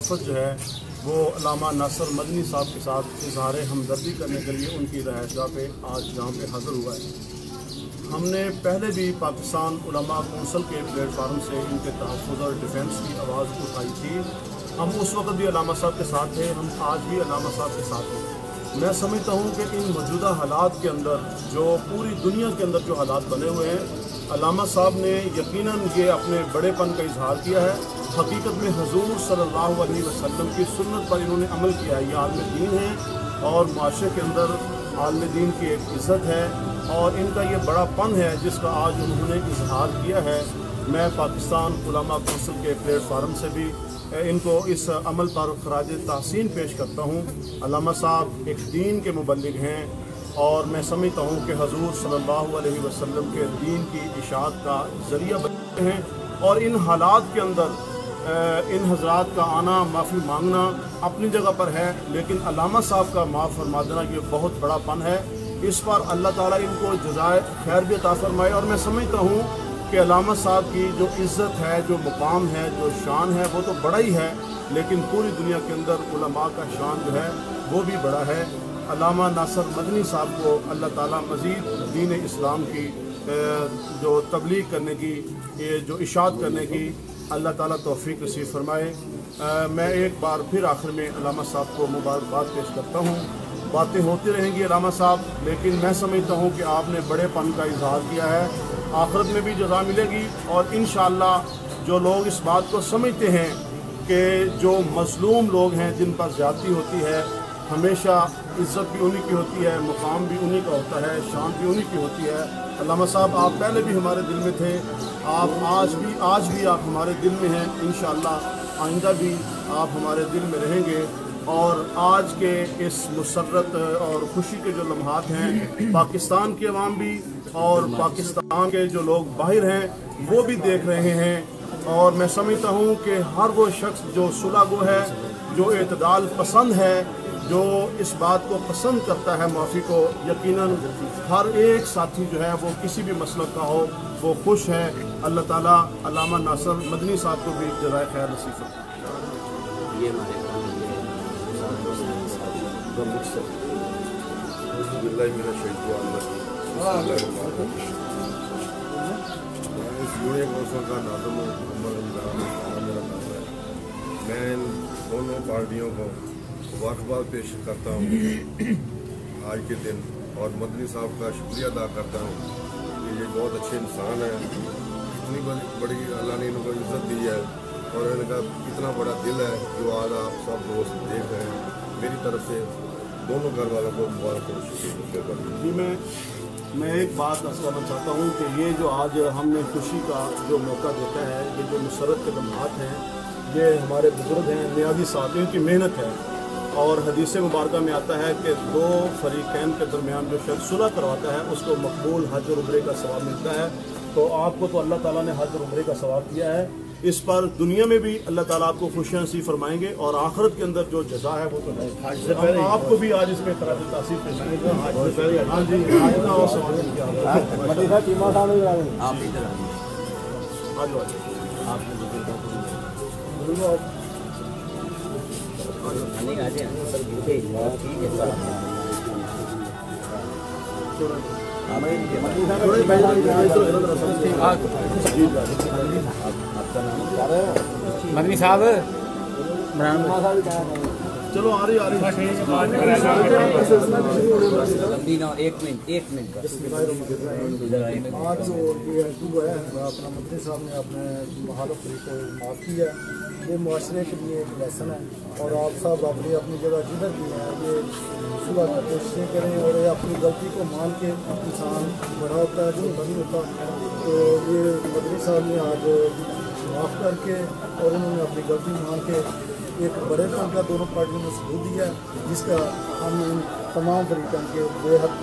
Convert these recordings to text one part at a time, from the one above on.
वफद जो है वो अल्लामा नासिर मदनी साहब के साथ इजहार हमदर्दी करने के लिए उनकी रहायशगाह पे आज यहाँ पे हाज़िर हुआ है। हमने पहले भी पाकिस्तान उलमा कौंसिल के प्लेटफार्म से इनके तहफ़्फ़ुज़ और डिफेंस की आवाज़ उठाई थी। हम उस वक्त भी अल्लामा साहब के साथ थे, हम आज भी अल्लामा साहब के साथ हैं। मैं समझता हूँ कि इन मौजूदा हालात के अंदर जो पूरी दुनिया के अंदर जो हालात बने हुए हैं, अल्लामा साहब ने यकीनन ये अपने बड़ेपन का इजहार किया है। हकीकत में हुज़ूर सल्लल्लाहु अलैहि वसल्लम की सुन्नत पर इन्होंने अमल किया है। ये आलम दीन है और माशरे के अंदर आलम दीन की एक इज़्ज़त है और इनका ये बड़ापन है जिसका आज उन्होंने इजहार किया है। मैं पाकिस्तान उलमा कौंसिल के प्लेटफार्म से भी इनको इस अमल पर खराज तहसीन पेश करता हूँ। अल्लामा साहब एक दीन के मुबल्लिग हैं और मैं समझता हूँ कि हुज़ूर सल्लल्लाहु अलैहि वसल्लम के दीन की इशाअत का ज़रिया बने हैं और इन हालात के अंदर इन हज़रात का आना, माफ़ी मांगना अपनी जगह पर है, लेकिन अल्लामा साहब का माफ़ फरमा देना ये बहुत बड़ा पन है। इस पर अल्लाह ताला इनको जज़ाए खैर भी अता फरमाए। और मैं समझता हूँ कि अल्लामा साहब की जो इज़्ज़त है, जो मुकाम है, जो शान है, वो तो बड़ा ही है, लेकिन पूरी दुनिया के अंदर उलमा का शान जो है वो भी बड़ा है। अल्लामा नासिर मदनी साहब को अल्लाह ताला मज़ीद दीन इस्लाम की जो तबलीग करने की, ये जो इशाअत करने की अल्लाह ताला तौफीक नसीब फरमाए। मैं एक बार फिर आखिर में अल्लामा साहब को मुबारकबाद पेश करता हूँ। बातें होती रहेंगी अल्लामा साहब, लेकिन मैं समझता हूँ कि आपने बड़ेपन का इजहार किया है। आखिरत में भी जज़ा मिलेगी और इंशाअल्लाह जो लोग इस बात को समझते हैं कि जो मज़लूम लोग हैं जिन पर ज़्यादती होती है, हमेशा इज़्ज़त भी उन्हीं की होती है, मुकाम भी उन्हीं का होता है, शान भी उन्हीं की होती है। अल्लामा साहब आप पहले भी हमारे दिल में थे, आप आज भी आप हमारे दिल में हैं। इंशाअल्लाह आइंदा भी आप हमारे दिल में रहेंगे। और आज के इस मुसर्रत और खुशी के जो लम्हात हैं, पाकिस्तान की अवाम भी और पाकिस्तान के जो लोग बाहर हैं वो भी देख रहे हैं। और मैं समझता हूँ कि हर वो शख्स जो सुलह है, जो एतदाल पसंद है, जो इस बात को पसंद करता है माफ़ी को, यकीनन हर एक साथी जो है वो किसी भी मसलक का हो वो खुश है। अल्लाह ताला अल्लामा नासिर मदनी साहब को भी जज़ाए खैर नसीब फरमाए। ये हमारे मैं इन दोनों पार्टियों को मुबारकबाद पेश करता हूँ आज के दिन, और मदनी साहब का शुक्रिया अदा करता हूँ कि ये बहुत अच्छे इंसान हैं। इतनी बड़ी अल्लाह ने इनको इज़्ज़त दी है और इनका इतना बड़ा दिल है जो आज आप सब दोस्त देख रहे हैं। मेरी तरफ से दोनों घर वालों को मुबारक और शुक्रिया जी। मैं एक बात अर्ज़ करना चाहता हूँ कि ये जो आज हमने खुशी का जो मौका देता है, ये जो मुसर्रत के लम्हात हैं, ये हमारे बुज़ुर्ग हैं नियाज़ी साहब, इनकी मेहनत है। और हदीस मुबारक में आता है कि दो फरीक़ैन के दरमियान जो शख्स सुलह करवाता है उसको मकबूल हज और उम्रे का सवाब मिलता है। तो आपको तो अल्लाह ताला ने हज और उम्रे का सवाब दिया है, इस पर दुनिया में भी अल्लाह ताला आपको खुशियाँ नसीब फरमाएंगे और आखिरत के अंदर जो जज़ा है वो तो है। हम आपको भी आज इसमें खराज तहसीन पेश करेंगे। हाँ जी, आज का और सवाल मदनी साहब चलो आ रही एक मिनट आज जो ये हुआ है, अपना मंत्री साहब ने अपने मुखालिफ को माफ़ किया, ये मुआशरे के लिए एक लेसन है। और आप सब अपनी अपनी जगह जिधर भी हैं ये सुबह की कोशिशें करें और ये अपनी गलती को मान के इंसान बड़ा होता है, जो नहीं होता। तो ये मंत्री साहब ने आज माफ़ करके और उन्होंने अपनी गलती मान के एक बड़े पन का दोनों पार्टियों ने सबूत दिया, जिसका हम इन तमाम फरीक़ों के बेहद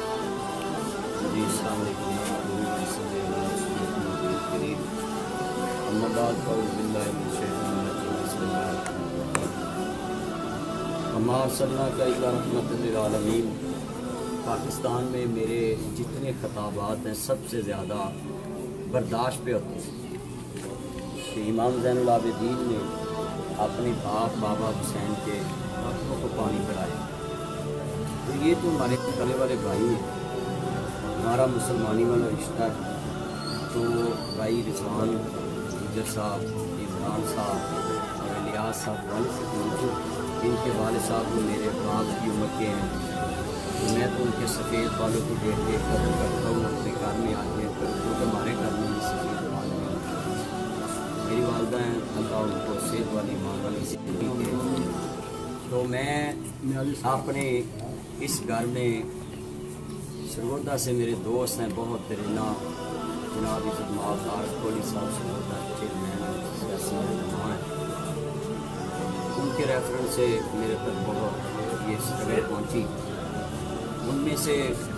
पाकिस्तान में मेरे जितने खिताबात हैं सबसे ज़्यादा बर्दाश्त पे होते हैं कि इमाम ज़ैनुल आबिदीन ने अपने बाप बाबा हुसैन के हाथों को पानी पिलाया। तो ये तो हमारे करने वाले भाई हैं, हमारा मुसलमानी वाला रिश्ता है। तो भाई रिजवान गुजर साहब, इमरान साहब और इलियास साहब वाले से पूछो, इनके वाले साहब वो मेरे बाप की उम्र के हैं। तो मैं तो उनके सफ़ेद बालों को देख के कदर करता हूँ अपने घर में आके, क्योंकि हमारे घर में भी सफ़ेद बाल हैं। मेरी वालदा हैं, अल्लाह उनको सेहत वाली माँ वाली ज़िंदगी दे। तो मैं अपने इस घर में सरगोदा से मेरे दोस्त हैं बहुत तरीना, जनाब इज़्ज़त माफ़ आरफ कोहली साहब सरगोदा चेयरमैन सियासी रहनुमा हैं। उनके रेफरेंस से मेरे तक बहुत ये खबर पहुँची। उनमें से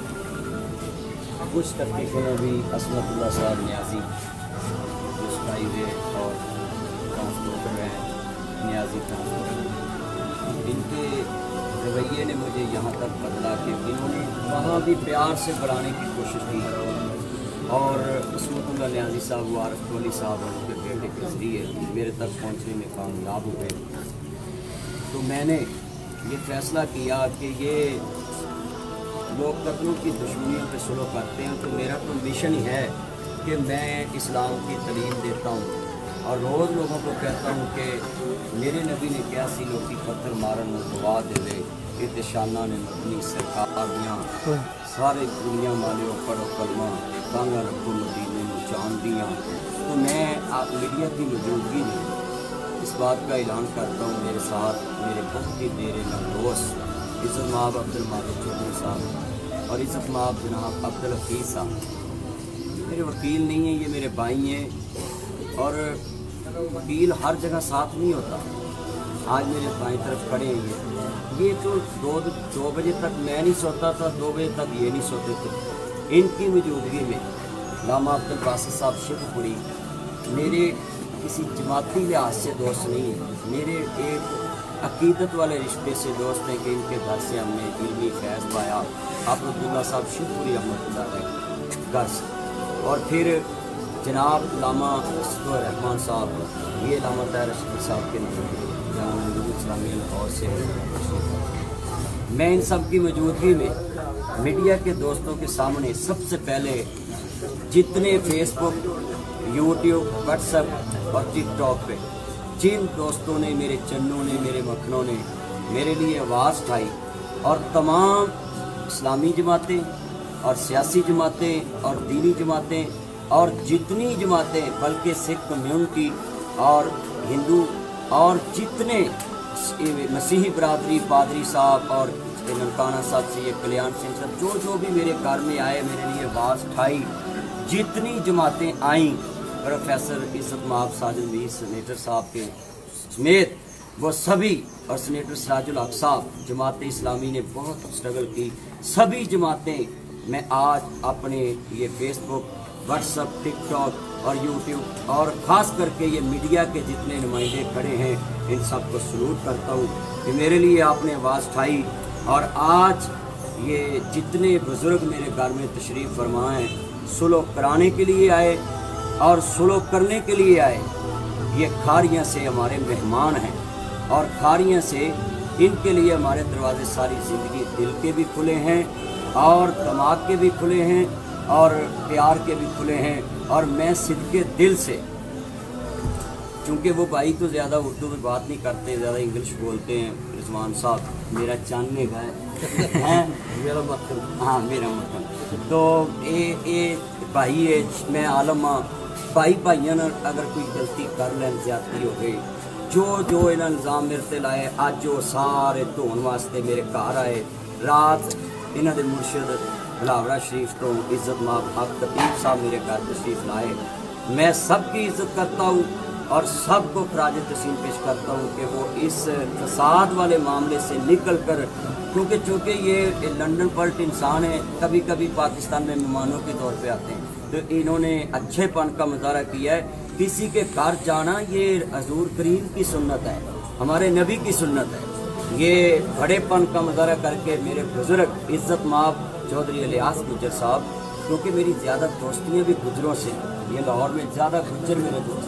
कुछ तकलीफ़ों में भी असमतुल्लाह साहब न्याजी मुस्काई हुए और ट्रांसपोर्टर हैं, न्याजी ट्रांसपोर्टर, इनके रवैये ने मुझे यहाँ तक बदला कि इन्होंने वहाँ भी प्यार से बढ़ाने की कोशिश की और असमतुल्लाह न्याजी साहब आरफ कोहली साहब और उनके बेटे के ज़रिए मेरे तक पहुँचने में कामयाब हुए। तो मैंने ये फ़ैसला किया कि ये लोग कत्लों की दुश्मनियों पे सुलह करते हैं, तो मेरा तो मिशन ही है कि मैं इस्लाम की तालीम देता हूँ और रोज़ लोगों को कहता हूँ कि मेरे नबी ने क्या सी लोग पत्थर मारन गवा दे इतशाना ने मदनी सरकार दियाँ सारे दुनिया वाले पढ़ो कलमा कांगा रखो मदीने में जान दियाँ। तो मैं आप मीडिया की मौजूदगी में इस बात का ऐलान करता हूँ, मेरे साथ मेरे बहुत ही देर दोस्त इज़्ज़त माब अब्दुल मालिक चौधरी साहब और इज़्ज़त माब जनाब अब्दुल हफीज़ साहब। मेरे वकील नहीं हैं, ये मेरे भाई हैं और वकील हर जगह साथ नहीं होता। आज मेरे बाईं तरफ खड़े हैं ये तो दो बजे तक मैं नहीं सोता था, 2 बजे तक ये नहीं सोते थे। इनकी मौजूदगी में लामा अब्दुल बासित साहब शिवपुरी मेरे किसी जमाती लिहाज से दोस्त नहीं है, मेरे एक अकीदत वाले रिश्ते से दोस्त हैं कि इनके घर से हमने इल्मी फैज़ पाया। आप अब्दुल्ला साहब शिवपुरी रहमतुल्लाह घर से, और फिर जनाब लामा रहमान साहब, ये लामा ताहिर अशरफ साहब के इस्लामी लाहौर से। मैं इन सब की मौजूदगी में मीडिया के दोस्तों के सामने सबसे पहले जितने फेसबुक, यूट्यूब, व्हाट्सएप और टिकटॉक पे जिन दोस्तों ने, मेरे चन्नों ने, मेरे मखनों ने मेरे लिए आवाज़ उठाई और तमाम इस्लामी जमातें और सियासी जमातें और दीनी जमातें और जितनी जमातें, बल्कि सिख कम्यूनिटी और हिंदू और जितने मसीही बरादरी, पादरी साहब और ननकाना साहब से ये कल्याण सिंह साहब जो भी मेरे घर में आए, मेरे लिए आवाज़ उठाई, जितनी जमातें आईं, प्रोफेसर इज़्ज़त माब साजिद मीर सेनेटर साहब के समेत वो सभी, और सेनेटर सिराजुल हक साहब, जमात इस्लामी ने बहुत स्ट्रगल की। सभी जमातें मैं आज अपने ये फेसबुक, व्हाट्सएप, टिकटॉक और यूट्यूब और ख़ास करके ये मीडिया के जितने नुमाइंदे खड़े हैं, इन सब को सलूट करता हूँ कि मेरे लिए आपने आवाज़ उठाई और आज ये जितने बुज़ुर्ग मेरे घर में तशरीफ़ फरमा हैं, सुलह कराने के लिए आए और सुलह करने के लिए आए। ये खारियाँ से हमारे मेहमान हैं और खारियाँ से इनके लिए हमारे दरवाजे सारी ज़िंदगी दिल के भी खुले हैं और दिमाग के भी खुले हैं और प्यार के भी खुले हैं। और मैं सिद्के दिल से, चूँकि वो भाई तो ज़्यादा उर्दू में बात नहीं करते, ज़्यादा इंग्लिश बोलते हैं, रिजवान साहब मेरा चांदने का है मेरा मतलब, हाँ मेरा मतलब, तो ये भाई है, मैं आलम भाई भाइयों ने अगर कोई गलती कर लें, ज्यादती हो गई, जो इन्हें इल्ज़ाम मेरे ते लाए, अज वो सारे धोने वास्ते मेरे घर आए। रात इन्हों के मुर्शद बिलावड़ा शरीफ तो इज़्ज़त माब हक खतीब साहब मेरे घर तशरीफ लाए। मैं सबकी इज़्ज़त करता हूँ और सबको खराज तहसीन पेश करता हूँ कि वो इस फसाद वाले मामले से निकल कर, क्योंकि ये लंदन पलट इंसान है, कभी कभी पाकिस्तान में मेहमानों के तौर पे आते हैं, तो इन्होंने अच्छेपन का मुजाहरा किया है। किसी के घर जाना ये हजूर करीम की सुन्नत है, हमारे नबी की सुन्नत है। ये बड़ेपन का मुजाहरा करके मेरे बुजुर्ग इज़्ज़त माब चौधरी इलियास गुजर साहब, क्योंकि मेरी ज़्यादा दोस्तियाँ भी गुजरों से, ये लाहौर में ज़्यादा गुजर मेरे दोस्त,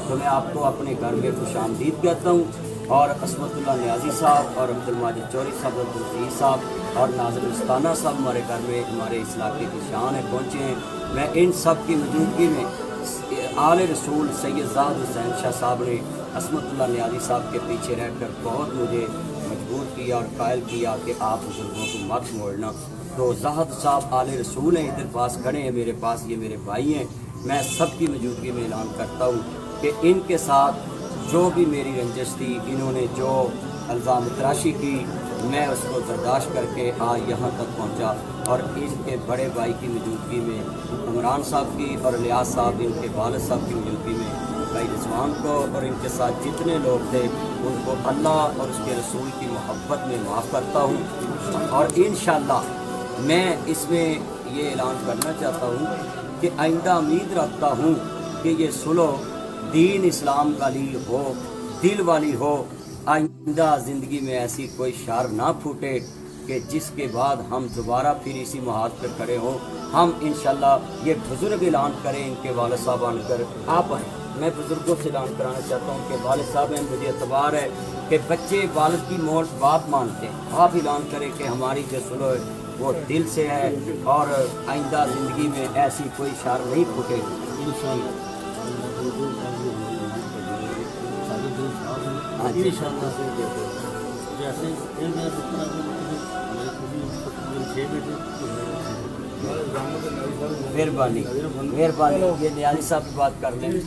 तो मैं आपको अपने घर में खुश आमदीद कहता हूँ। और असमतुल्लाह नियाज़ी साहब और अब्दुल चौधरी साहब, अब्दुल अजीज़ साहब और नाज़िर उस्ताना साहब हमारे घर में, हमारे इस इलाके की शान है, पहुँचे हैं। मैं इन सब की मौजूदगी में आले रसूल सैयद ज़ाद हुसैन शाह साहब ने असमतुल्लाह नियाज़ी साहब के पीछे रहकर बहुत मुझे मजबूर किया और कायल किया कि आप बुजुर्गों को मत मोड़ना। तो ज़ाहद साहब आले रसूल हैं, इधर पास खड़े हैं मेरे पास, ये मेरे भाई हैं। मैं सबकी मौजूदगी में ऐलान करता हूँ कि इनके साथ जो भी मेरी रंजिश थी, इन्होंने जो इल्ज़ाम तराशी की, मैं उसको बर्दाश्त करके आज यहाँ तक पहुँचा। और इनके बड़े भाई की मौजूदगी में इमरान साहब की और लियाज साहब, इनके वालिद साहब की मौजूदगी में भाई रिजवान को और इनके साथ जितने लोग थे उनको अल्लाह और उसके रसूल की मोहब्बत में माफ़ करता हूँ। और इंशाअल्लाह मैं इसमें ये ऐलान करना चाहता हूँ कि आइंदा उम्मीद रखता हूँ कि ये सुलह दीन इस्लाम वाली हो, दिल वाली हो। आइंदा ज़िंदगी में ऐसी कोई शार ना फूटे कि जिसके बाद हम दोबारा फिर इसी मुहाद पर खड़े हों। हम इंशाल्लाह ये बुज़ुर्ग ऐलान करें, इनके वालिद साहब आनकर आप आएँ। मैं बुज़ुर्गों से ऐलान कराना चाहता हूँ कि वालिद साहब हैं, मुझे एतबार है कि बच्चे वालिद की मौत बात मानते हैं। आप ऐलान करें कि हमारी जो सुलह है वो दिल से है और आइंदा ज़िंदगी में ऐसी कोई शार नहीं फूटेगी इंशाअल्लाह। मेहरबानी मेहरबानी, ये नियाज़ी साहब की बात कर लें।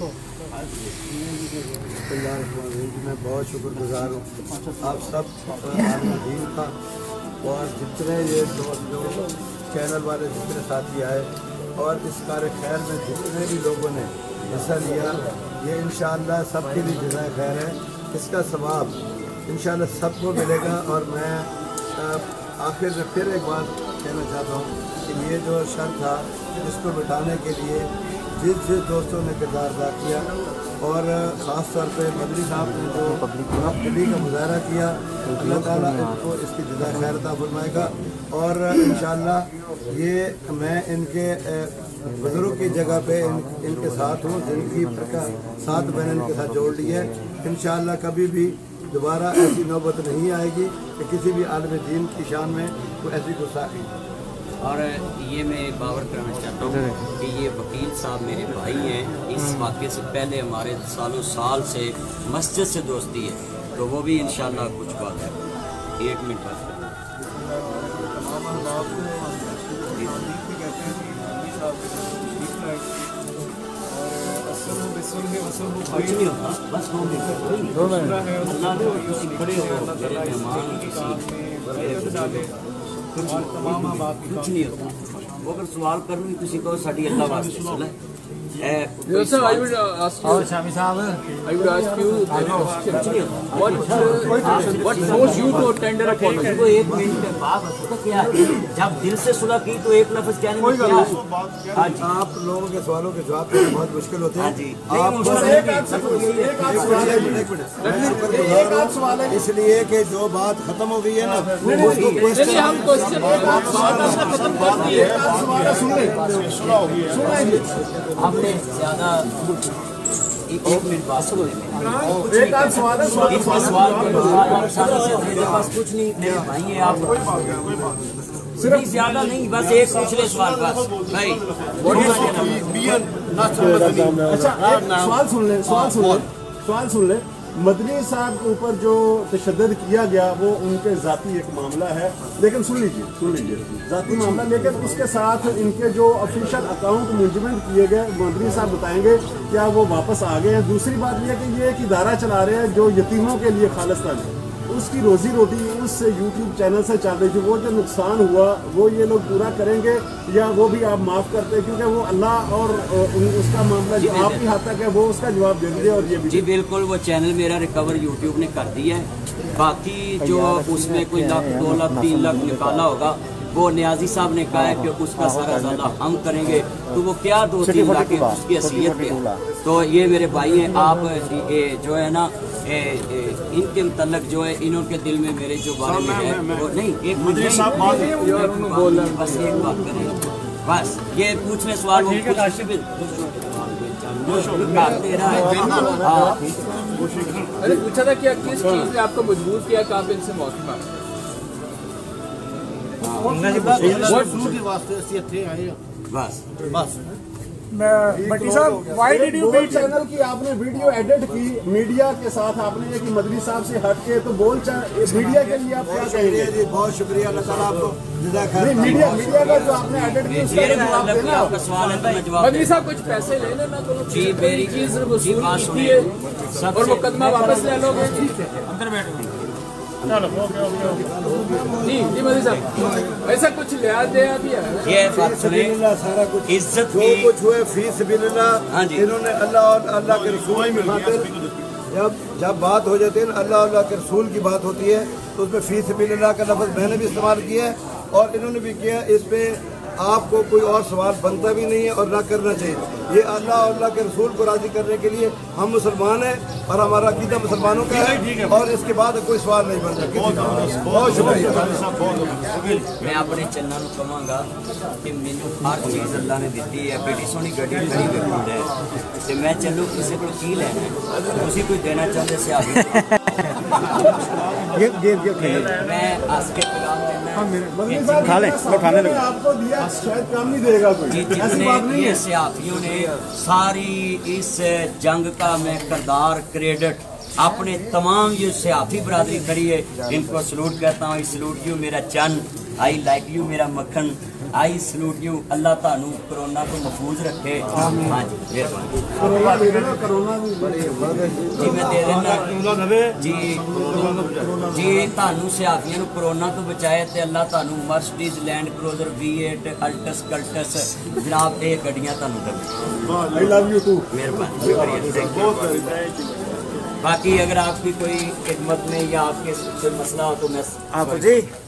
मैं बहुत शुक्रगुजार हूँ आप सब दीन का, और जितने ये दोस्त जो चैनल वाले जितने साथी आए और इस कार्य खैर में जितने भी लोगों ने हिस्सा लिया, ये इंशाअल्लाह सबके लिए जज़ाए खैर है। इसका सवाब इंशाअल्लाह सबको मिलेगा। और मैं आखिर में फिर एक बात कहना चाहता हूँ कि ये जो शर था इसको मिटाने के लिए जिस दोस्तों ने किरदार अदा किया, और ख़ास तौर पे मदनी साहब ने जो दिल्ली का मुजाहरा किया, अल्लाह ताला इनको इसकी जज़ा खैर अता फरमाएगा। और इंशाअल्लाह ये मैं इनके बुजुर्ग की जगह पे इनके साथ हूँ, जिनकी साथ मैंने इनके साथ जोड़ ली है। इंशाअल्लाह कभी भी दोबारा ऐसी नौबत नहीं आएगी कि किसी भी आलम दीन की शान में कोई ऐसी गुस्ताखी। और ये मैं बावर कराना चाहता हूँ कि ये वकील साहब मेरे भाई हैं। इस वाक़े से पहले हमारे सालों साल से मस्जिद से दोस्ती है, तो वो भी इंशाअल्लाह कुछ बात है। 1 मिनट बात कुछ नहीं होता, बस 2 मिनट खड़े हो मेरे मेहमान कुछ नहीं होता। वो अगर सवाल करनी किसी को साड़ी अल्लाह वास्ते सुन ले। Yes, sir, I would ask you. Shami Sahab, I would ask you what forced you to attend a apology? तो 1 मिनट बात तो क्या है, जब दिल से सुलह की तो एक लफ्ज़ कहने में क्या है। हाँ जी, आप लोगों के सवालों के जवाब देना बहुत मुश्किल होते हाँ हैं। जी, इसलिए कि जो बात खत्म हो गई है ना, उसको चलिए हम क्वेश्चन बात अपना खत्म कर दिए। हमने ज़्यादा 1 मिनट बात सुन पास कुछ नहीं, मेरे भाई है आप सिर्फ ज़्यादा नहीं, बस एक पिछले सवाल बस भाई। अच्छा सवाल सुन ले। मदनी साहब के ऊपर जो तशद्दुद किया गया वो उनके ज़ाती एक मामला है, लेकिन सुन लीजिए ज़ाती मामला, लेकिन उसके साथ इनके जो ऑफिशियल अकाउंट मैनेजमेंट किए गए मदनी साहब बताएंगे क्या वो वापस आ गए हैं। दूसरी बात यह कि ये एक इदारा चला रहे हैं जो यतीमों के लिए खालिस्तान है, उसकी रोजी रोटी उस यूट्यूब चैनल से चल रही थी। वो जो नुकसान हुआ वो ये लोग पूरा करेंगे या वो भी आप माफ़ करते हैं, क्योंकि वो अल्लाह और उसका मामला जो आपकी हाथ तक है वो उसका जवाब दे दीजिए। और ये भी जी बिल्कुल, वो चैनल मेरा रिकवर यूट्यूब ने कर दिया है। बाकी जो उसमें कोई 1 लाख 2 लाख 3 लाख निकाला होगा वो नियाज़ी साहब ने कहा है कि उसका सारा ज़्यादा हम करेंगे, तो वो क्या 2-3 लाख उसकी हैसियत पे। तो ये मेरे भाई हैं, आप ये जो है ना इनके मतलब जो है इन्होंने दिल में मेरे जो बारे में है वो नहीं, एक मिनट बस एक बात करें, बस ये पूछने सवाल मैंने पूछा था कि किस चीज़ ने आपको मजबूर किया कि आप इनसे माफी मांगे? बस भट्टी साहब, why did you build channel की आपने वीडियो एडिट की मीडिया के साथ, आपने ये कि मदनी साहब से हट के, तो बोल मीडिया के लिए आप क्या कहेंगे? जी बहुत शुक्रिया, अल्लाह ताला आपको नहीं, मीडिया का जो आपने एडिट किया उसका जवाब देना। आपका सवाल है तो मैं जवाब मदनी साहब कुछ पैसे ले लेना तो जी मेरी चीज़ बात वसूल की सुनिए। है और मुकदमा वापस ले लोगे। जी जी मदनी साहब, ऐसा कुछ लिहाज दे अभी है? ये बात सुने, सारा कुछ इज्जत जो की कुछ हुए फी सबिलिल्लाह, हाँ जी। इन्होंने अल्लाह और अल्लाह के रसूल की खातिर जब बात हो जाती है ना, अल्लाह और अल्लाह के रसूल की बात होती है, तो उसमें फी सबिलिल्लाह का लफ्ज़ मैंने भी इस्तेमाल किया है और इन्होंने भी किया। इस पे आपको कोई और सवाल बनता भी नहीं है और ना करना चाहिए। ये अल्लाह और अल्लाह के रसूल को राज़ी करने के लिए हम मुसलमान हैं और हमारा अक़ीदा मुसलमानों का है और इसके बाद कोई सवाल नहीं बनता। बहुत शुक्रिया। मैं अपने चन्ना नूं कहांगा कि मैनूं हर चीज़ अल्लाह ने दी है। बड़ी सोहनी गड्डी खड़ी वेखुंदा है ते मैं चलूं किसी को की लेना है, तुसीं कोई देना चाहते सियाबी मैं हंस के पैगाम देना खा लें, खाने लगे आपको दिया, शायद काम नहीं देगा कोई, ऐसी बात नहीं है। सियाफियों ने सारी इस जंग का मैं किरदार क्रेडिट अपने तमाम जो सियाफी बरादरी खड़ी है इनको सलूट करता हूँ। आई सलूट यू मेरा चन, आई लाइक यू मेरा मक्खन, आई सलूट यू। अल्लाह तानू कोरोना को महफूज रखे। हाँ जी मेहरबानी। जी मैं दे देना जी जी तानू सियाफियों कोरोना तो बचाए ते अल्लाह तानू Mercedes Land Cruiser V8 Altis Cultus जनाब ये गड्डियां तानू दे। I love you too. मेहरबानी, शुक्रिया। बाकी अगर आपकी कोई खिदमत में या आपके कोई मसला हो तो मैं आप जी